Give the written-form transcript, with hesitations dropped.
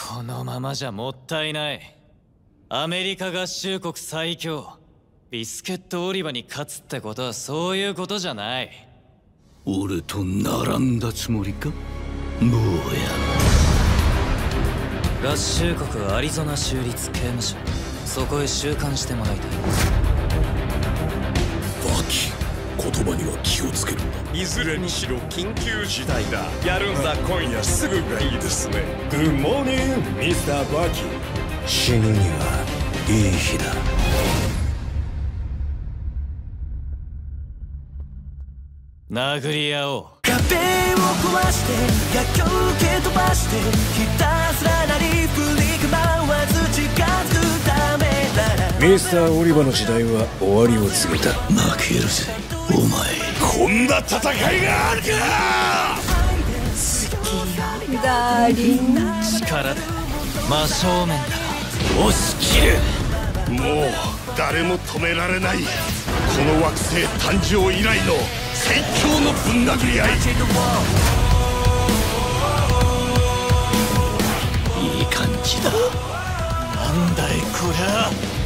このままじゃもったいない。アメリカ合衆国最強ビスケットオリバに勝つってことはそういうことじゃない。 俺と並んだつもりか、坊や。 合衆国アリゾナ州立刑務所、そこへ収監してもらいたい。 バキ、言葉には気をつけるんだ。 いずれにしろ緊急事態だ。やるんだ、今夜すぐがいいですね。グッモーニングミスターバキ。 死ぬにはいい日だ。 殴り合おう。 壁を壊して逆境を蹴飛ばしてひたすらなり振り構わず近づくためなら。 ミスターオリバの時代は終わりを告げた。 負けるぜお前。 こんな戦いがあるか。 ダーリン。 力で真正面から押し切る。 もう誰も止められない、この惑星誕生以来の最強のぶん殴り合い。 いい感じだ。 なんだいこりゃ。